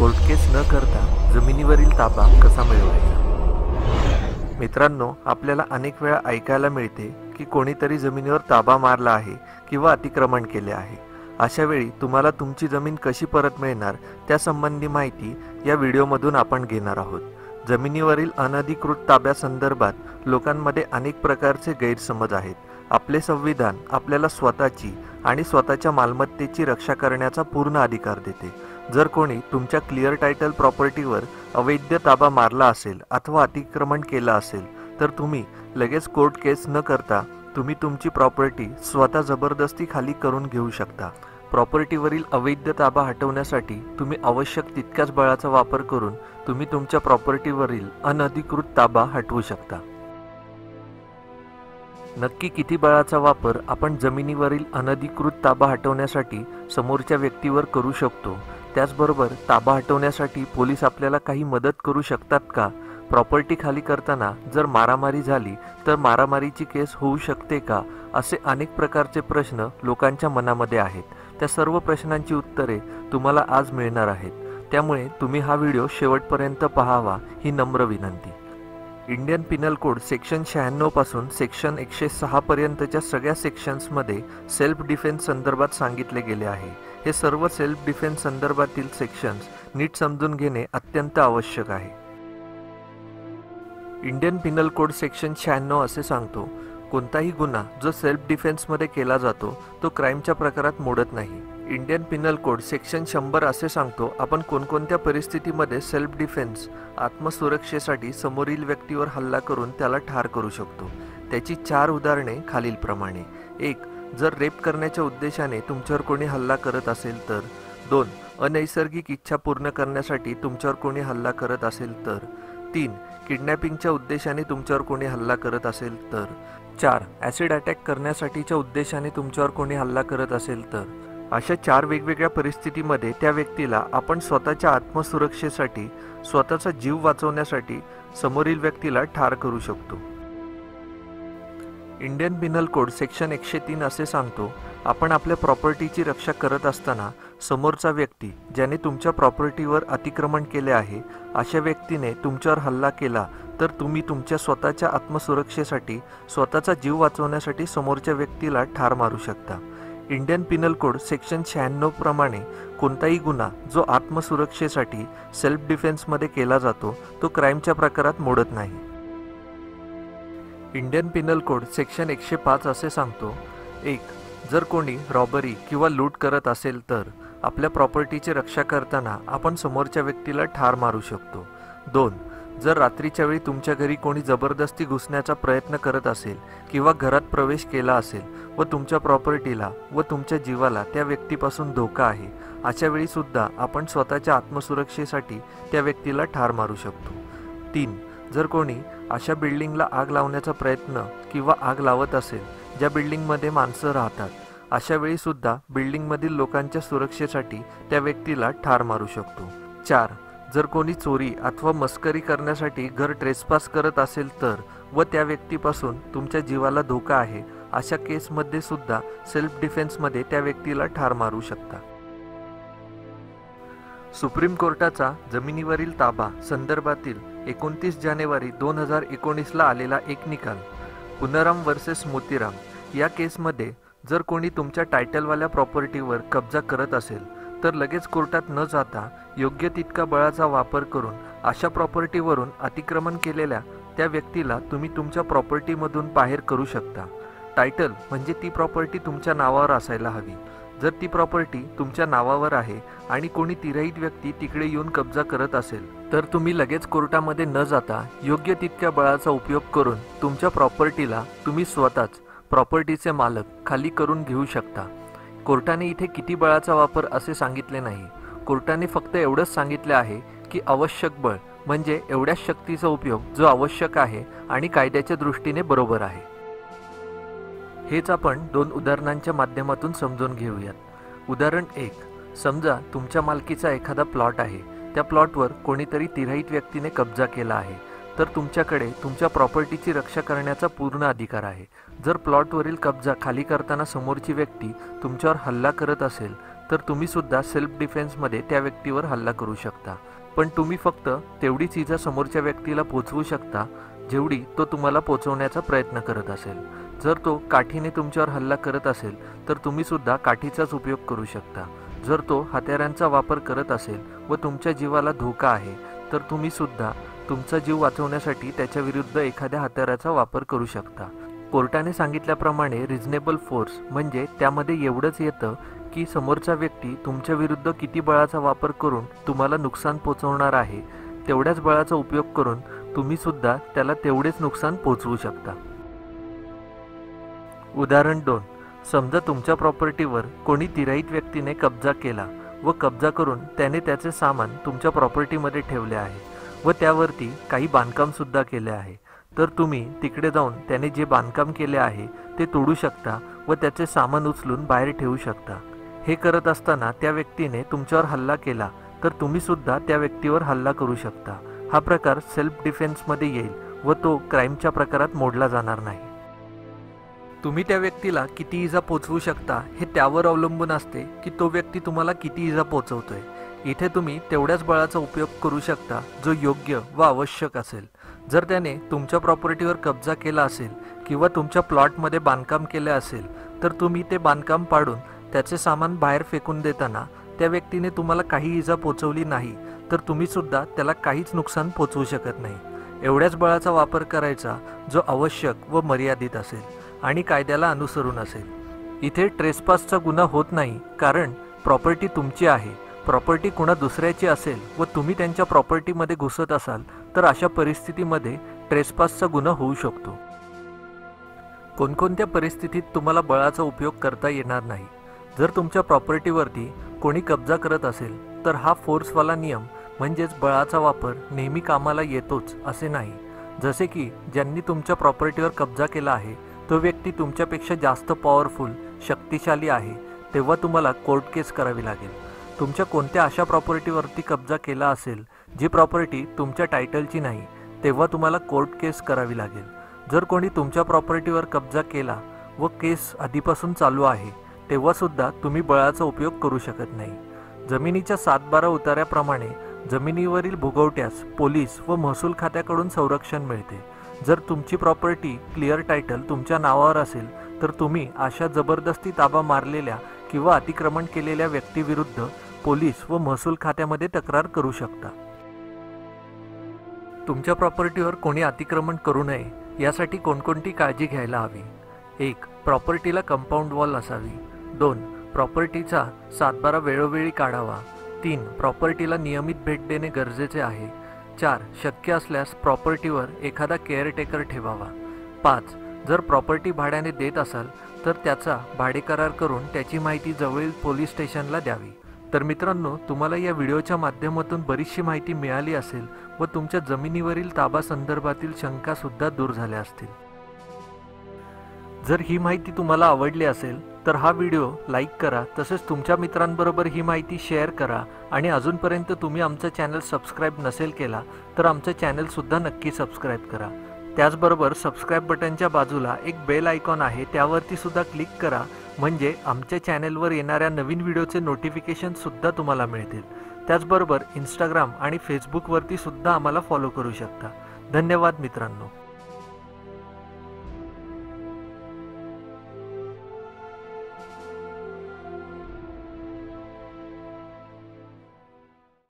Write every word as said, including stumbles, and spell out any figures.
Court केस न करता जमिनीवरील ताबा कसा मिळवायचा। मित्रांनो, आपल्याला अनेक वेळा ऐकायला मिळते की कोणीतरी जमिनीवर ताबा मारला आहे किंवा अतिक्रमण केले आहे। अशा वेळी तुम्हाला तुमची जमीन कशी परत मिळणार त्यासंबंधी माहिती या व्हिडिओमधून आपण घेणार आहोत। जमिनीवरील अनधिकृत ताब्यासंदर्भात लोकांमध्ये अनेक प्रकारचे गैरसमज आहेत। आपले संविधान आपल्याला स्वतःची आणि स्वतःच्या मालमत्तेची रक्षा करण्याचा पूर्ण अधिकार देते। जर कोणी तुमच्या क्लिअर टायटल प्रॉपर्टीवर अवैध ताबा मारला असेल अथवा अतिक्रमण केलं असेल तर तुम्ही लगेच कोर्ट केस न करता तुम्ही तुमची प्रॉपर्टी स्वतः जबरदस्ती खाली करून घेऊ शकता। प्रॉपर्टीवरील अवैध ताबा हटवण्यासाठी तुम्ही आवश्यक तितक्याच बळाचा वापर करून तुम्ही तुमच्या प्रॉपर्टीवरील अनधिकृत ताबा हटवू शकता। नक्की किती बळाचा वापर आपण जमिनीवरील अनधिकृत ताबा हटवण्यासाठी समोरच्या व्यक्तीवर करू शकतो, त्याचबरोबर ताबा हटवण्यासाठी पोलीस आपल्याला काही मदत करू शकतात का? प्रॉपर्टी खाली करताना जर मारामारी झाली तर मारामारीची केस होऊ शकते का? असे अनेक प्रकारचे प्रश्न लोकांच्या मनामध्ये आहेत। त्या सर्व प्रश्नांची उत्तरे तुम्हाला आज मिळणार आहेत, त्यामुळे तुम्ही हा व्हिडिओ शेवटपर्यंत पाहावा ही नम्र विनंती। इंडियन पिनल कोड सेक्शन शहाण्णव पासून सेक्शन एकशे सहा पर्यंतच्या सगळ्या सेक्शन्समध्ये सेल्फ डिफेन्स संदर्भात सांगितले गेले आहे। हे सर्व सेल्फ डिफेन्स संदर्भातील सेक्शन्स नीट समजून घेणे अत्यंत आवश्यक आहे। इंडियन पिनल कोड सेक्शन शहाण्णव असे सांगतो, कोणताही गुन्हा जो सेल्फ डिफेन्समध्ये केला जातो तो क्राईमच्या प्रकारात मोडत नाही। इंडियन पिनल कोड सेक्शन शंभर असे सांगतो, आपण कोणकोणत्या परिस्थितीमध्ये सेल्फ डिफेन्स आत्मसुरक्षेसाठी समोरील व्यक्तीवर हल्ला करून त्याला ठार करू शकतो। त्याची चार उदाहरणे खालीलप्रमाणे: एक, जर रेप करण्याच्या उद्देशाने तुमच्यावर कोणी हल्ला करत असेल तर। दोन, अनैसर्गिक इच्छा पूर्ण करण्यासाठी तुमच्यावर कोणी हल्ला करत असेल तर। तीन, किडनॅपिंगच्या उद्देशाने तुमच्यावर कोणी हल्ला करत असेल तर। चार, ॲसिड अटॅक करण्यासाठीच्या उद्देशाने तुमच्यावर कोणी हल्ला करत असेल तर। अशा चार वेगवेगळ्या परिस्थितीमध्ये त्या व्यक्तीला आपण स्वतःच्या आत्मसुरक्षेसाठी स्वतःचा जीव वाचवण्यासाठी समोरील व्यक्तीला ठार करू शकतो। इंडियन पिनल कोड सेक्शन एकशे तीन असे सांगतो, आपण आपल्या प्रॉपर्टीची रक्षा करत असताना समोरचा व्यक्ती ज्याने तुमच्या प्रॉपर्टीवर अतिक्रमण केले आहे अशा व्यक्तीने तुमच्यावर हल्ला केला तर तुम्ही तुमच्या स्वतःच्या आत्मसुरक्षेसाठी स्वतःचा जीव वाचवण्यासाठी समोरच्या व्यक्तीला ठार मारू शकता। इंडियन पिनल कोड सेक्शन शहाण्णव प्रमाणे कोणताही गुन्हा जो आत्मसुरक्षेसाठी सेल्फ डिफेन्समध्ये केला जातो तो क्राईमच्या प्रकारात मोडत नाही। इंडियन पिनल कोड सेक्शन एकशे पाच असे सांगतो, एक, जर कोणी रॉबरी किंवा लूट करत असेल तर आपल्या प्रॉपर्टीची रक्षा करताना आपण समोरच्या व्यक्तीला ठार मारू शकतो। दोन, जर रात्रीच्या वेळी तुमच्या घरी कोणी जबरदस्ती घुसण्याचा प्रयत्न करत असेल किंवा घरात प्रवेश केला असेल व तुमच्या प्रॉपर्टीला व तुमच्या जीवाला त्या व्यक्तीपासून धोका आहे, अशा वेळी सुद्धा आपण स्वतःच्या आत्मसुरक्षेसाठी त्या व्यक्तीला ठार मारू शकतो। तीन, जर कोणी अशा बिल्डिंगला आग लावण्याचा प्रयत्न किंवा आग लावत असेल ज्या बिल्डिंगमध्ये माणसं राहतात, अशा वेळी सुद्धा बिल्डिंगमधील लोकांच्या सुरक्षेसाठी त्या व्यक्तीला ठार मारू शकतो। चार, जर कोणी चोरी अथवा मस्करी करण्यासाठी घर ट्रेसपास करत असेल तर व त्या व्यक्तीपासून तुमच्या जीवाला धोका आहे, अशा केसमध्ये सुद्धा सेल्फ डिफेन्समध्ये त्या व्यक्तीला ठार मारू शकता। सुप्रीम कोर्टाचा जमिनीवरील ताबा संदर्भातील एकोणतीस जानेवारी दोन हजार एकोणीसला आलेला एक निकाल, पुनराम वर्सेस मोतीराम या केसमध्ये जर कोणी तुमच्या टायटलवाल्या प्रॉपर्टीवर कब्जा करत असेल तर लगेच कोर्टात न जाता योग्य तितका बळाचा वापर करून अशा प्रॉपर्टीवरून अतिक्रमण केलेल्या त्या व्यक्तीला तुम्ही तुमच्या प्रॉपर्टीमधून बाहेर करू शकता। टायटल म्हणजे ती प्रॉपर्टी तुमच्या नावावर असायला हवी। जर ती प्रॉपर्टी तुमच्या नावावर आहे आणि कोणी तिरहित व्यक्ती तिकडे येऊन कब्जा करत असेल तर तुम्ही लगेच कोर्टामध्ये न जाता योग्य तितक्या बळाचा उपयोग करून तुमच्या प्रॉपर्टीला तुम्ही स्वतःच प्रॉपर्टीचे मालक खाली करून घेऊ शकता। कोर्टाने इथे किती बळाचा वापर असे सांगितले नाही, कोर्टाने फक्त एवढंच सांगितले आहे की आवश्यक बळ म्हणजे एवढ्याच शक्तीचा उपयोग जो आवश्यक आहे आणि कायद्याच्या दृष्टीने बरोबर आहे। हेच आपण दोन उदाहरणांच्या माध्यमातून समजून घेऊयात। उदाहरण एक, समजा तुमच्या मालकीचा एखादा प्लॉट आहे, त्या प्लॉटवर कोणीतरी तिरहित व्यक्तीने कब्जा केला आहे तर तुमच्याकडे तुमच्या प्रॉपर्टीची रक्षा करण्याचा पूर्ण अधिकार आहे। जर प्लॉटवरील कब्जा खाली करताना समोरची व्यक्ती तुमच्यावर हल्ला करत असेल तर तुम्ही सुद्धा सेल्फ डिफेन्समध्ये त्या व्यक्तीवर हल्ला करू शकता। पण तुम्ही फक्त तेवढीच इजा समोरच्या व्यक्तीला पोचवू शकता जेवढी तो तुम्हाला पोचवण्याचा प्रयत्न करत असेल। जर तो काठीने तुमच्यावर हल्ला करत असेल तर तुम्ही सुद्धा काठीचाच उपयोग करू शकता। जर तो हत्यारांचा वापर करत असेल व तुमच्या जीवाला धोका आहे तर तुम्ही सुद्धा तुमचा जीव वाचवण्यासाठी त्याच्या विरुद्ध एखाद्या हत्याराचा वापर करू शकता। कोर्टाने सांगितल्याप्रमाणे रिझनेबल फोर्स म्हणजे त्यामध्ये एवढंच येतं की समोरचा व्यक्ती तुमच्या विरुद्ध किती बळाचा वापर करून तुम्हाला नुकसान पोचवणार आहे, तेवढ्याच बळाचा उपयोग करून तुम्ही सुद्धा त्याला तेवढेच नुकसान पोचवू शकता। उदाहरण दोन, समजा तुमच्या प्रॉपर्टीवर कोणी तिराईत व्यक्तीने कब्जा केला व कब्जा करून त्याने त्याचे सामान तुमच्या प्रॉपर्टीमध्ये ठेवले आहे व त्यावरती काही बांधकाम सुद्धा केले आहे। तर तुम्ही तिकडे जाऊन त्याने जे बांधकाम केले आहे ते तोडू शकता व त्याचे सामान उचलून बाहेर ठेवू शकता। हे करत असताना त्या व्यक्तीने तुमच्यावर हल्ला केला तर तुम्ही सुद्धा त्या व्यक्तीवर हल्ला करू शकता। हा प्रकार सेल्फ डिफेन्समध्ये येईल व तो क्राईमच्या प्रकारात मोडला जाणार नाही। तुम्ही त्या व्यक्तीला किती इजा पोचवू शकता हे त्यावर अवलंबून असते की तो व्यक्ती तुम्हाला किती इजा पोचवतोय। इथे तुम्ही तेवढ्याच बळाचा उपयोग करू शकता जो योग्य व आवश्यक असेल। जर त्याने तुमच्या प्रॉपर्टीवर कब्जा केला असेल किंवा तुमच्या प्लॉटमध्ये बांधकाम केले असेल तर तुम्ही ते बांधकाम पाडून त्याचे सामान बाहेर फेकून देताना त्या व्यक्तीने तुम्हाला काही इजा पोचवली नाही तर तुम्ही सुद्धा त्याला काहीच नुकसान पोचवू शकत नाही। एवढ्याच बळाचा वापर करायचा जो आवश्यक व मर्यादित असेल आणि कायद्याला अनुसरून असेल। इथे ट्रेसपासचा गुन्हा होत नाही कारण प्रॉपर्टी तुमची आहे। प्रॉपर्टी कुणा दुसऱ्याची असेल व तुम्ही त्यांच्या प्रॉपर्टीमध्ये घुसत असाल तर अशा परिस्थितीमध्ये ट्रेसपासचा गुन्हा होऊ शकतो। कोणकोणत्या परिस्थितीत तुम्हाला बळाचा उपयोग करता येणार नाही? जर तुमच्या प्रॉपर्टीवरती कोणी कब्जा करत असेल तर हा फोर्सवाला नियम म्हणजेच बळाचा वापर नेहमी कामाला येतोच असे नाही। जसे की ज्यांनी तुमच्या प्रॉपर्टीवर कब्जा केला आहे तो व्यक्ती तुमच्यापेक्षा जास्त पॉवरफुल शक्तिशाली आहे तेव्हा तुम्हाला कोर्ट केस करावी लागेल। तुमच्या कोणत्या अशा प्रॉपर्टीवरती कब्जा केला असेल जी प्रॉपर्टी तुमच्या टायटलची नाही तेव्हा तुम्हाला कोर्ट केस करावी लागेल। जर कोणी तुमच्या प्रॉपर्टीवर कब्जा केला व केस आधीपासून चालू आहे तेव्हा सुद्धा तुम्ही बळाचा उपयोग करू शकत नाही। जमिनीच्या सात बारा उतार्याप्रमाणे जमिनीवरील भोगवट्यास पोलीस व महसूल खात्याकडून संरक्षण मिळते। जर तुमची प्रॉपर्टी क्लिअर टायटल तुमच्या नावावर असेल तर तुम्ही अशा जबरदस्ती ताबा मारलेल्या किंवा अतिक्रमण केलेल्या व्यक्तीविरुद्ध पोलीस व महसूल खात्यामध्ये तक्रार करू शकता। तुमच्या प्रॉपर्टीवर कोणी अतिक्रमण करू नये यासाठी कोणकोणती काळजी घ्यायला हवी? एक, प्रॉपर्टीला कंपाऊंड वॉल असावी। दोन, प्रॉपर्टीचा सातबारा वेळोवेळी काढावा। तीन, प्रॉपर्टीला नियमित भेट देणे गरजेचे आहे। चार, शक्य असल्यास प्रॉपर्टीवर एखादा केअरटेकर ठेवावा। पाच, जर प्रॉपर्टी भाड्याने देत असाल तर त्याचा भाडेकरार करून त्याची माहिती जवळील पोलीस स्टेशनला द्यावी। तर मित्रांनो, तुम्हाला या व्हिडिओच्या माध्यमातून बरीचशी माहिती मिळाली असेल व तुमच्या जमिनीवरील ताबा संदर्भातील शंका सुद्धा दूर झाल्या असतील। जर ही माहिती तुम्हाला आवडली असेल तर हा व्हिडिओ लाईक करा, तसेच तुमच्या मित्रांबरोबर ही माहिती शेअर करा आणि अजूनपर्यंत तुम्ही आमचं चॅनल सबस्क्राईब नसेल केला तर आमचं चॅनलसुद्धा नक्की सबस्क्राईब करा। त्याचबरोबर सबस्क्राईब बटनच्या बाजूला एक बेल आयकॉन आहे त्यावरती सुद्धा क्लिक करा म्हणजे आमच्या चॅनलवर येणाऱ्या नवीन व्हिडिओचे नोटिफिकेशनसुद्धा तुम्हाला मिळतील। त्याचबरोबर इंस्टाग्राम आणि फेसबुकवरती सुद्धा आम्हाला फॉलो करू शकता। धन्यवाद मित्रांनो।